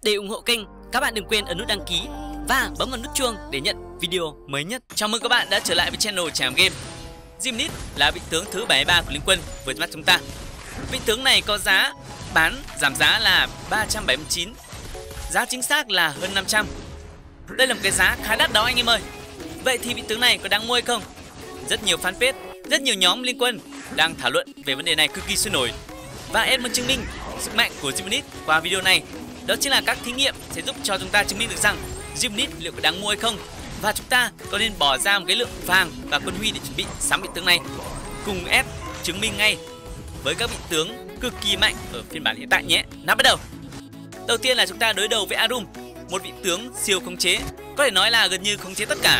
Để ủng hộ kênh, các bạn đừng quên ấn nút đăng ký và bấm vào nút chuông để nhận video mới nhất. Chào mừng các bạn đã trở lại với channel Trải Nghiệm Game. Zimnit là vị tướng thứ 73 của Liên Quân vừa mắt chúng ta. Vị tướng này có giá bán giảm giá là 379, giá chính xác là hơn 500. Đây là một cái giá khá đắt đó anh em ơi. Vậy thì vị tướng này có đáng mua hay không? Rất nhiều fanpage, rất nhiều nhóm Liên Quân đang thảo luận về vấn đề này cực kỳ sôi nổi. Và em muốn chứng minh sức mạnh của Zimnit qua video này. Đó chính là các thí nghiệm sẽ giúp cho chúng ta chứng minh được rằng Zimnit liệu có đáng mua hay không, và chúng ta có nên bỏ ra một cái lượng vàng và quân huy để chuẩn bị sắm vị tướng này. Cùng ép chứng minh ngay với các vị tướng cực kỳ mạnh ở phiên bản hiện tại nhé. Nào bắt đầu. Đầu tiên là chúng ta đối đầu với Arum, một vị tướng siêu khống chế, có thể nói là gần như khống chế tất cả.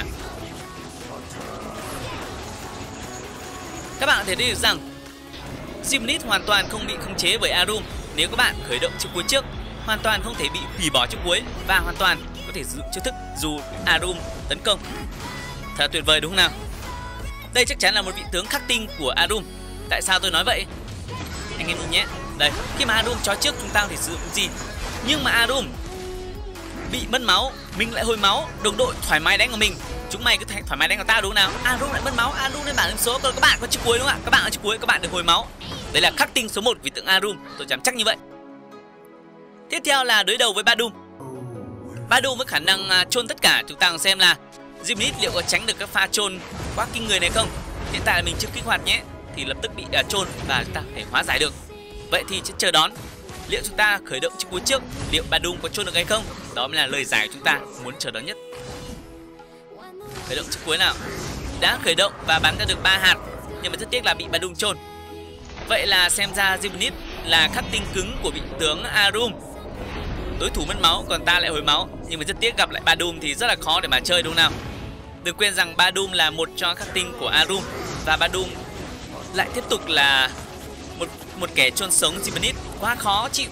Các bạn có thể thấy được rằng Zimnit hoàn toàn không bị khống chế bởi Arum. Nếu các bạn khởi động chiếc cuối trước, hoàn toàn không thể bị hủy bỏ chiếc cuối và hoàn toàn có thể sử dụng chiêu thức dù Arum tấn công. Thật là tuyệt vời đúng không nào? Đây chắc chắn là một vị tướng khắc tinh của Arum. Tại sao tôi nói vậy? Anh em nhìn nhé. Đây, khi mà Arum chó trước chúng ta có thể sử dụng gì, nhưng mà Arum bị mất máu, mình lại hồi máu, đồng đội thoải mái đánh vào mình, chúng mày cứ thoải mái đánh vào tao đúng không nào? Arum lại mất máu, Arum lên bảng điểm số, còn các bạn có chiếc cuối đúng không ạ? Các bạn ở chiếc cuối các bạn được hồi máu. Đấy là khắc tinh số 1 vị tướng Arum, tôi dám chắc như vậy. Tiếp theo là đối đầu với Badum. Badum với khả năng chôn tất cả, chúng ta cùng xem là Zimnit liệu có tránh được các pha chôn quá kinh người này không? Hiện tại là mình chưa kích hoạt nhé, thì lập tức bị chôn và chúng ta có thể hóa giải được. Vậy thì chờ đón liệu chúng ta khởi động chiếc cuối trước, liệu Badum có chôn được hay không? Đó mới là lời giải của chúng ta muốn chờ đón nhất. Khởi động chiếc cuối nào. Đã khởi động và bắn ra được 3 hạt, nhưng mà rất tiếc là bị Badum chôn. Vậy là xem ra Zimnit là khắc tinh cứng của vị tướng Arum. Đối thủ mất máu còn ta lại hồi máu, nhưng mà rất tiếc gặp lại Badum thì rất là khó để mà chơi đúng không nào? Đừng quên rằng Badum là một trong khắc tinh của Arum, và Badum lại tiếp tục là một kẻ chôn sống Zimnit, quá khó chịu.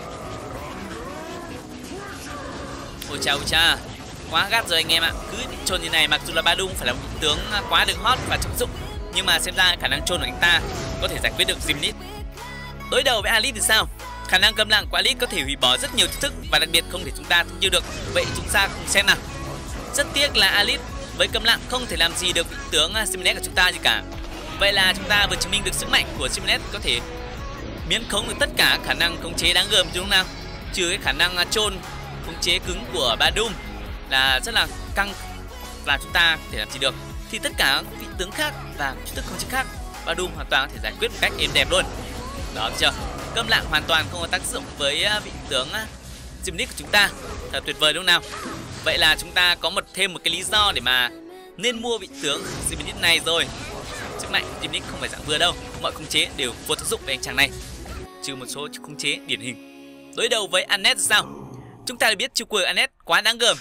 Ôi cha, quá gắt rồi anh em ạ. Cứ bị chôn như này, mặc dù là Badum phải là một vị tướng quá được hot và trọng dụng, nhưng mà xem ra khả năng chôn của anh ta có thể giải quyết được Zimnit. Đối đầu với Alice thì sao? Khả năng câm lặng của Alice có thể hủy bỏ rất nhiều chiêu thức và đặc biệt không thể chúng ta tiêu được. Vậy chúng ta cùng xem nào. Rất tiếc là Alice với câm lặng không thể làm gì được vị tướng Xymennet của chúng ta gì cả. Vậy là chúng ta vừa chứng minh được sức mạnh của Xymennet có thể miễn khống được tất cả khả năng khống chế đáng gờm, đúng không nào? Trừ cái khả năng chôn khống chế cứng của Badum là rất là căng và chúng ta có thể làm gì được, thì tất cả các vị tướng khác và chiêu thức khống chế khác Badum hoàn toàn có thể giải quyết một cách êm đẹp luôn. Đó chưa? Câm lặng hoàn toàn không có tác dụng với vị tướng Zimnit của chúng ta. Thật tuyệt vời đúng không nào? Vậy là chúng ta có thêm một cái lý do để mà nên mua vị tướng Zimnit này rồi. Sức mạnh của Zimnit không phải dạng vừa đâu, mọi khống chế đều vô tác dụng với anh chàng này, trừ một số khống chế điển hình. Đối đầu với Anet sao? Chúng ta đã biết chiêu cuối Anet quá đáng gờm,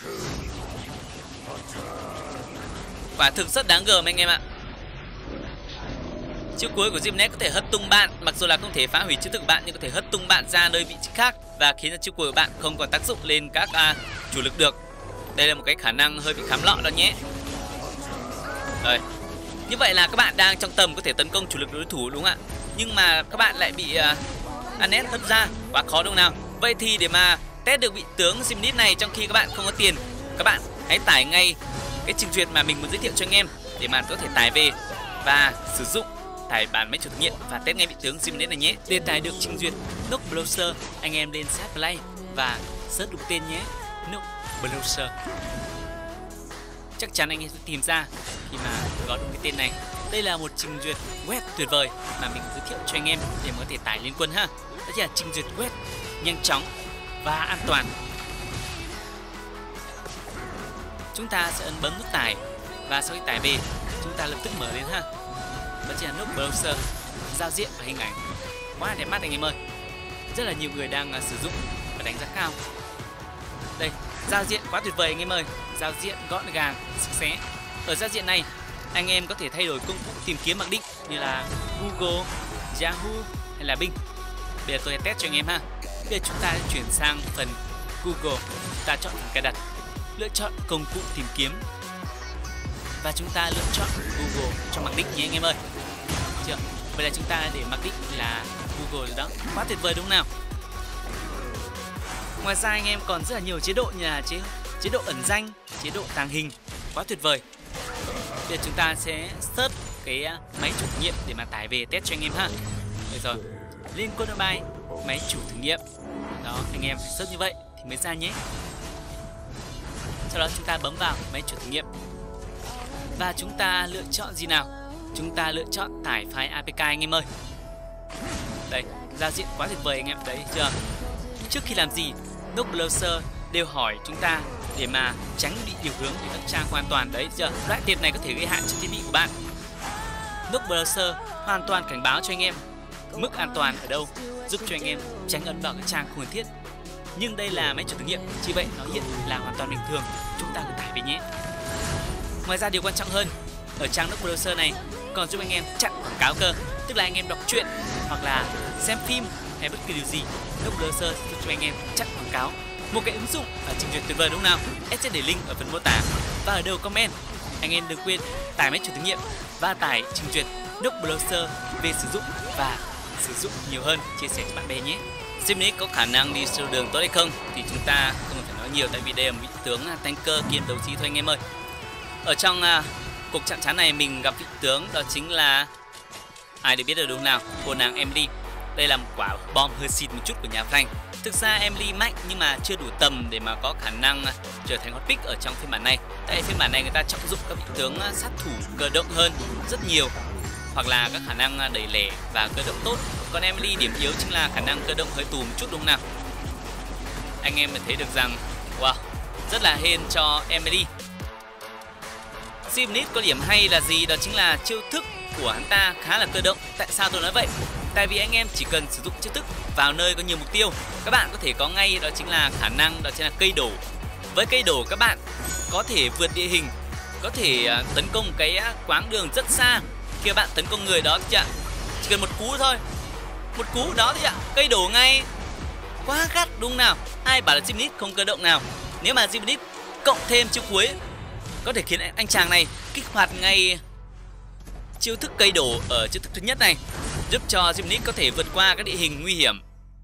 quả thực rất đáng gờm anh em ạ. Chiêu cuối của Zimnit có thể hất tung bạn, mặc dù là không thể phá hủy chiêu thức của bạn nhưng có thể hất tung bạn ra nơi vị trí khác và khiến cho chiêu cuối của bạn không còn tác dụng lên các chủ lực được. Đây là một cái khả năng hơi bị khám lọ đó nhé. Rồi. Như vậy là các bạn đang trong tầm có thể tấn công chủ lực đối thủ đúng không ạ? Nhưng mà các bạn lại bị Anet hất ra, quá khó đúng không nào? Vậy thì để mà test được vị tướng Zimnit này trong khi các bạn không có tiền, các bạn hãy tải ngay cái trình duyệt mà mình muốn giới thiệu cho anh em để mà có thể tải về và sử dụng, tải bản máy chủ thực nghiệm và test ngay vị tướng Zimnit này nhé. Để tải được trình duyệt Nook Browser, anh em lên Set Play và search đúng tên nhé, Nook Browser. Chắc chắn anh em sẽ tìm ra khi mà gọi đúng cái tên này. Đây là một trình duyệt web tuyệt vời mà mình giới thiệu cho anh em để có thể tải Liên Quân ha. Đó chính là trình duyệt web nhanh chóng và an toàn. Chúng ta sẽ ấn bấm nút tải và sau khi tải về chúng ta lập tức mở lên ha. Đó chính là Nook Browser, giao diện và hình ảnh quá đẹp mắt anh em ơi. Rất là nhiều người đang sử dụng và đánh giá cao. Đây, giao diện quá tuyệt vời anh em ơi, giao diện gọn gàng, sạch sẽ. Ở giao diện này, anh em có thể thay đổi công cụ tìm kiếm mặc định như là Google, Yahoo hay là Bing. Bây giờ tôi sẽ test cho anh em ha. Bây giờ chúng ta sẽ chuyển sang phần Google, chúng ta chọn phần cài đặt, lựa chọn công cụ tìm kiếm và chúng ta lựa chọn Google cho mặc định nhé anh em ơi. Chưa? Vậy là chúng ta để mặc định là Google rồi đó, quá tuyệt vời đúng không nào? Ngoài ra anh em còn rất là nhiều chế độ như là chế độ ẩn danh, chế độ tàng hình, quá tuyệt vời. Bây giờ chúng ta sẽ search cái máy chủ thử nghiệm để mà tải về test cho anh em ha. Được rồi, lên Codebuy máy chủ thử nghiệm. Đó, anh em phải search như vậy thì mới ra nhé. Sau đó chúng ta bấm vào máy chủ thử nghiệm và chúng ta lựa chọn gì nào? Chúng ta lựa chọn tải file APK anh em ơi. Đây, giao diện quá tuyệt vời anh em, đấy chưa? Trước khi làm gì, Nook Browser đều hỏi chúng ta để mà tránh bị điều hướng đến các trang hoàn toàn, đấy chưa? Loại tiệp này có thể gây hại cho thiết bị của bạn. Nook Browser hoàn toàn cảnh báo cho anh em mức an toàn ở đâu, giúp cho anh em tránh ấn vào các trang không cần thiết. Nhưng đây là máy chủ thử nghiệm, chỉ vậy nó hiện là hoàn toàn bình thường, chúng ta cứ tải về nhé. Ngoài ra điều quan trọng hơn, ở trang Nook Browser này còn giúp anh em chặn quảng cáo cơ, tức là anh em đọc truyện hoặc là xem phim hay bất kỳ điều gì, Nook Browser giúp cho anh em chặn quảng cáo. Một cái ứng dụng và trình duyệt tuyệt vời đúng không nào? Em sẽ để link ở phần mô tả và ở đầu comment. Anh em đừng quên tải máy chủ thử nghiệm và tải trình duyệt Nook Browser về sử dụng và sử dụng nhiều hơn, chia sẻ cho bạn bè nhé. Simnic có khả năng đi siêu đường tốt hay không thì chúng ta không phải nói nhiều, tại vì đây là một vị tướng tanker kiêm đấu trí thôi anh em ơi. Ở trong cuộc chạm trán này mình gặp vị tướng đó chính là ai để biết được đúng không nào? Cô nàng Emily. Đây là một quả bom hơi xịt một chút của nhà Frank. Thực ra Emily mạnh nhưng mà chưa đủ tầm để mà có khả năng trở thành hot pick ở trong phiên bản này. Tại phiên bản này người ta trọng dụng các vị tướng sát thủ cơ động hơn rất nhiều, hoặc là các khả năng đẩy lẻ và cơ động tốt. Còn Emily điểm yếu chính là khả năng cơ động hơi tù một chút đúng không nào? Anh em mình thấy được rằng wow, rất là hên cho Emily. Simnit có điểm hay là gì? Đó chính là chiêu thức của hắn ta khá là cơ động. Tại sao tôi nói vậy? Tại vì anh em chỉ cần sử dụng chiêu thức vào nơi có nhiều mục tiêu, các bạn có thể có ngay đó chính là khả năng đó chính là cây đổ. Với cây đổ các bạn có thể vượt địa hình, có thể tấn công cái quãng đường rất xa. Khi các bạn tấn công người đó thì chỉ cần một cú thôi, một cú đó thì cây đổ ngay. Quá gắt đúng không nào? Ai bảo là Simnit không cơ động nào? Nếu mà Simnit cộng thêm chiêu cuối có thể khiến anh chàng này kích hoạt ngay chiêu thức cây đổ ở chiêu thức thứ nhất này, giúp cho Simnit có thể vượt qua các địa hình nguy hiểm.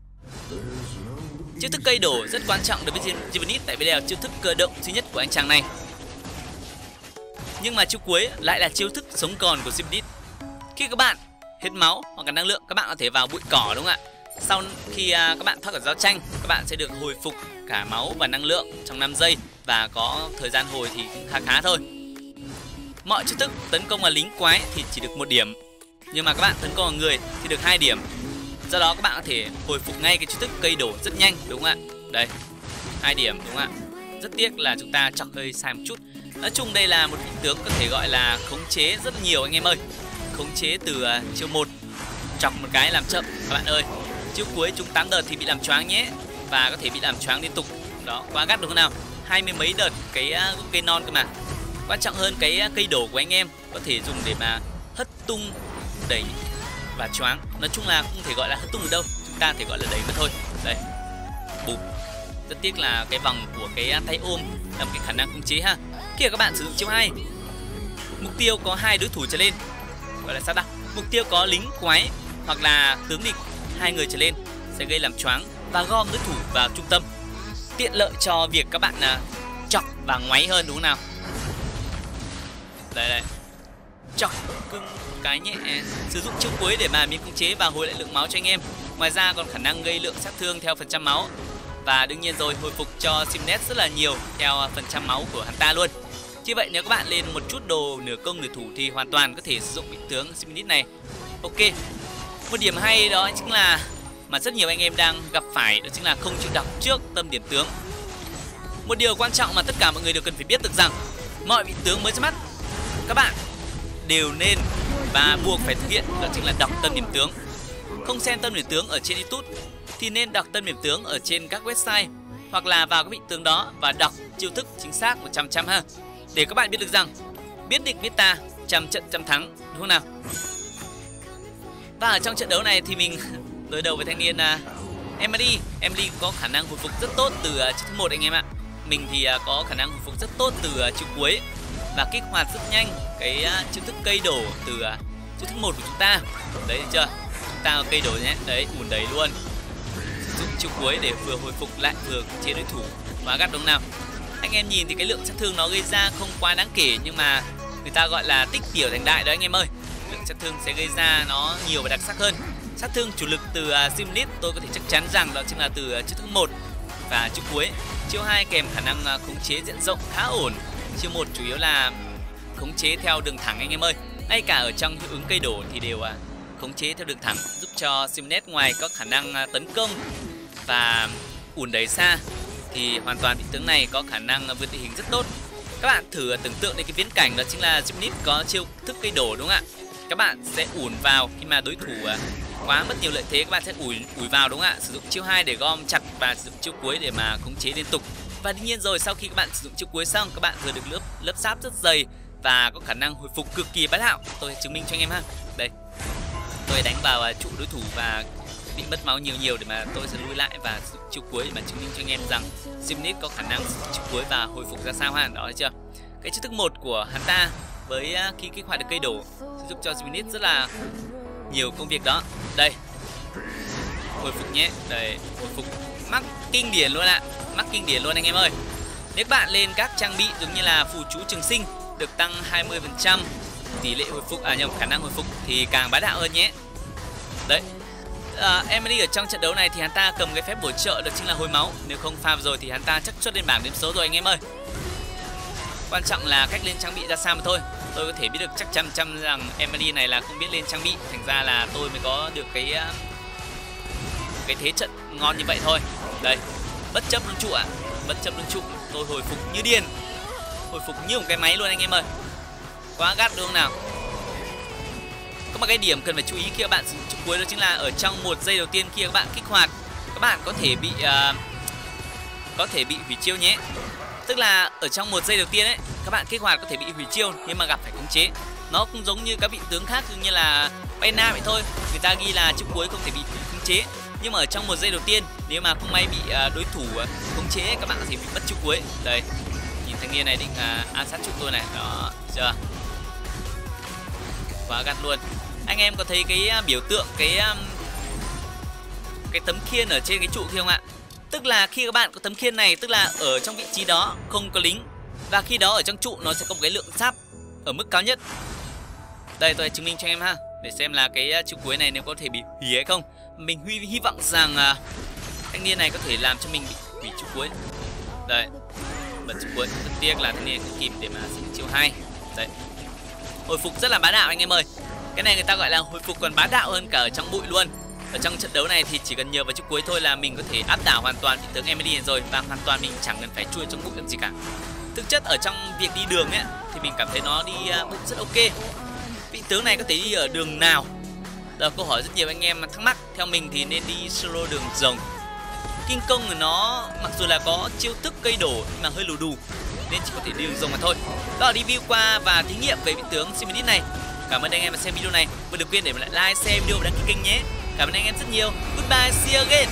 Chiêu thức cây đổ rất quan trọng đối với Simnit, tại vì đây là chiêu thức cơ động duy nhất của anh chàng này. Nhưng mà chiêu cuối lại là chiêu thức sống còn của Simnit. Khi các bạn hết máu hoặc là năng lượng, các bạn có thể vào bụi cỏ đúng không ạ? Sau khi các bạn thoát khỏi giao tranh, các bạn sẽ được hồi phục cả máu và năng lượng trong 5 giây và có thời gian hồi thì cũng khá thôi. Mọi chiêu thức tấn công vào lính quái thì chỉ được 1 điểm, nhưng mà các bạn tấn công vào người thì được 2 điểm. Do đó các bạn có thể hồi phục ngay cái chiêu thức cây đổ rất nhanh đúng không ạ? Đây, 2 điểm đúng không ạ? Rất tiếc là chúng ta chọc hơi sai một chút. Nói chung đây là một vị tướng có thể gọi là khống chế rất nhiều anh em ơi. Khống chế từ chiêu 1, chọc một cái làm chậm các bạn ơi. Chiêu cuối chúng 8 đợt thì bị làm choáng nhé, và có thể bị làm choáng liên tục. Đó, quá gắt đúng không nào? 20 mấy đợt cái gốc cây non cơ mà. Quan trọng hơn cái cây đổ của anh em có thể dùng để mà hất tung, đẩy và choáng. Nói chung là không thể gọi là hất tung được đâu, chúng ta thể gọi là đẩy mà thôi. Đây, bụp. Rất tiếc là cái vòng của cái tay ôm là một cái khả năng khống chế ha. Khi các bạn sử dụng chiêu 2, mục tiêu có 2 đối thủ trở lên, gọi là sao ta? Mục tiêu có lính quái hoặc là tướng địch 2 người trở lên sẽ gây làm choáng và gom đối thủ vào trung tâm, tiện lợi cho việc các bạn chọc và ngoáy hơn đúng không nào? Đây, chọc cưng cái nhẹ, sử dụng chiêu cuối để mà miễn khống chế và hồi lại lượng máu cho anh em. Ngoài ra còn khả năng gây lượng sát thương theo phần trăm máu, và đương nhiên rồi hồi phục cho Simnet rất là nhiều theo phần trăm máu của hắn ta luôn. Như vậy nếu các bạn lên một chút đồ nửa công nửa thủ thì hoàn toàn có thể sử dụng vị tướng Simnet này. Ok, một điểm hay đó chính là mà rất nhiều anh em đang gặp phải, đó chính là không chịu đọc trước tâm điểm tướng. Một điều quan trọng mà tất cả mọi người đều cần phải biết được rằng mọi vị tướng mới ra mắt các bạn đều nên và buộc phải thực hiện, đó chính là đọc tâm điểm tướng. Không xem tâm điểm tướng ở trên YouTube thì nên đọc tâm điểm tướng ở trên các website, hoặc là vào các vị tướng đó và đọc chiêu thức chính xác 100% ha, để các bạn biết được rằng biết địch biết ta, trăm trận trăm thắng đúng không nào? Và ở trong trận đấu này thì mình đối đầu với thanh niên Emily. Emily có khả năng hồi phục rất tốt từ chiêu thứ 1 anh em ạ. Mình thì có khả năng hồi phục rất tốt từ chiêu cuối và kích hoạt rất nhanh cái chiêu thức cây đổ từ chiêu thứ 1 của chúng ta. Đấy chưa? Chúng ta có cây đổ nhé, đấy ủn đầy luôn. dụng chiêu cuối để vừa hồi phục lại vừa khống chế đối thủ. Quá gắt đúng không nào? Anh em nhìn thì cái lượng sát thương nó gây ra không quá đáng kể, nhưng mà người ta gọi là tích tiểu thành đại đó anh em ơi. Lượng sát thương sẽ gây ra nó nhiều và đặc sắc hơn. Sát thương chủ lực từ Simnit tôi có thể chắc chắn rằng đó chính là từ chiêu thứ 1 và chiêu cuối. Chiêu 2 kèm khả năng khống chế diện rộng khá ổn. Chiêu 1 chủ yếu là khống chế theo đường thẳng anh em ơi. Ngay cả ở trong hiệu ứng cây đổ thì đều khống chế theo đường thẳng, giúp cho Simnet ngoài có khả năng tấn công và ủn đẩy xa thì hoàn toàn vị tướng này có khả năng vượt địa hình rất tốt. Các bạn thử tưởng tượng đến cái viễn cảnh đó chính là Simnet có chiêu thức cây đổ đúng không ạ? Các bạn sẽ ủn vào khi mà đối thủ quá mất nhiều lợi thế, các bạn sẽ ủi vào đúng không ạ? Sử dụng chiêu 2 để gom chặt và sử dụng chiêu cuối để mà khống chế liên tục. Và đương nhiên rồi, sau khi các bạn sử dụng chiêu cuối xong, các bạn vừa được lớp giáp rất dày và có khả năng hồi phục cực kỳ bá đạo. Tôi chứng minh cho anh em ha. Đây, tôi đánh vào trụ đối thủ và bị mất máu nhiều để mà tôi sẽ lui lại và sử dụng chiêu cuối để mà chứng minh cho anh em rằng Simnit có khả năng sử dụng chiêu cuối và hồi phục ra sao ha. Đó thấy chưa? Cái chiêu thức 1 của hắn ta với khi kích hoạt được cây đổ sẽ giúp cho Simnit rất là nhiều công việc đó. Đây, hồi phục nhé. Đây, hồi phục mắc kinh điển luôn ạ. Mắc kinh điển luôn anh em ơi. Nếu các bạn lên các trang bị giống như là phù chú trường sinh được tăng 20% tỷ lệ hồi phục, khả năng hồi phục thì càng bá đạo hơn nhé. Đấy, Emily ở trong trận đấu này thì hắn ta cầm cái phép bổ trợ đó chính là hồi máu. Nếu không pha rồi thì hắn ta chắc chốt lên bảng điểm số rồi anh em ơi. Quan trọng là cách lên trang bị ra sao mà thôi. Tôi có thể biết được chắc chắn rằng Emily này là không biết lên trang bị, thành ra là tôi mới có được cái thế trận ngon như vậy thôi. Đây, bất chấp luân trụ ạ, bất chấp luân trụ, tôi hồi phục như điên, hồi phục như một cái máy luôn anh em ơi. Quá gắt đúng không nào? Có một cái điểm cần phải chú ý khi các bạn sử dụng chiêu cuối đó chính là ở trong 1 giây đầu tiên khi các bạn kích hoạt, các bạn có thể bị hủy chiêu nhé. Tức là ở trong 1 giây đầu tiên ấy, các bạn kích hoạt có thể bị hủy chiêu nhưng mà gặp phải khống chế. Nó cũng giống như các vị tướng khác như là Bayna vậy thôi. Người ta ghi là chiêu cuối không thể bị khống chế, nhưng mà ở trong 1 giây đầu tiên nếu mà không may bị đối thủ khống chế, các bạn có thể bị mất chiêu cuối. Đây, nhìn thanh niên này định ám sát trụ tôi này, đó chưa? Quá gắt luôn. Anh em có thấy cái biểu tượng cái tấm khiên ở trên cái trụ kia không ạ? Tức là khi các bạn có tấm khiên này, tức là ở trong vị trí đó không có lính, và khi đó ở trong trụ nó sẽ có một cái lượng giáp ở mức cao nhất. Đây, tôi chứng minh cho em ha, để xem là cái chiêu cuối này nếu có thể bị hủy hay không. Mình hy vọng rằng thanh niên này có thể làm cho mình bị hủy chiêu cuối. Đây, bật chiêu cuối. Rất tiếc là thanh niên không kịp để mà sử dụng chiêu 2. Đấy, hồi phục rất là bá đạo anh em ơi. Cái này người ta gọi là hồi phục còn bá đạo hơn cả ở trong bụi luôn. Ở trong trận đấu này thì chỉ cần nhờ vào chiêu cuối thôi là mình có thể áp đảo hoàn toàn vị tướng Emily này rồi, và hoàn toàn mình chẳng cần phải chui trong bụi làm gì cả. Thực chất ở trong việc đi đường ấy thì mình cảm thấy nó đi bụi rất ok. Vị tướng này có thể đi ở đường nào? Đó, câu hỏi rất nhiều anh em thắc mắc. Theo mình thì nên đi solo đường rồng. Kinh công của nó mặc dù là có chiêu thức cây đổ nhưng mà hơi lù đù nên chỉ có thể đi đường rồng mà thôi. Đó là review qua và thí nghiệm về vị tướng Simnit này. Cảm ơn anh em đã xem video này. Và đừng quên để lại like, share video và đăng ký kênh nhé. Cảm ơn anh em rất nhiều. Goodbye, see you again.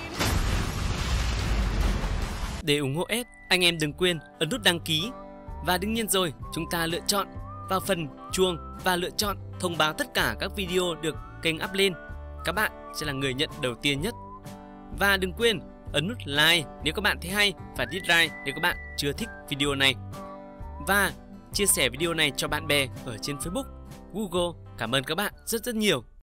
Để ủng hộ S, anh em đừng quên ấn nút đăng ký. Và đương nhiên rồi, chúng ta lựa chọn vào phần chuông và lựa chọn thông báo tất cả các video được kênh up lên. Các bạn sẽ là người nhận đầu tiên nhất. Và đừng quên ấn nút like nếu các bạn thấy hay và dislike nếu các bạn chưa thích video này. Và chia sẻ video này cho bạn bè ở trên Facebook, Google. Cảm ơn các bạn rất nhiều.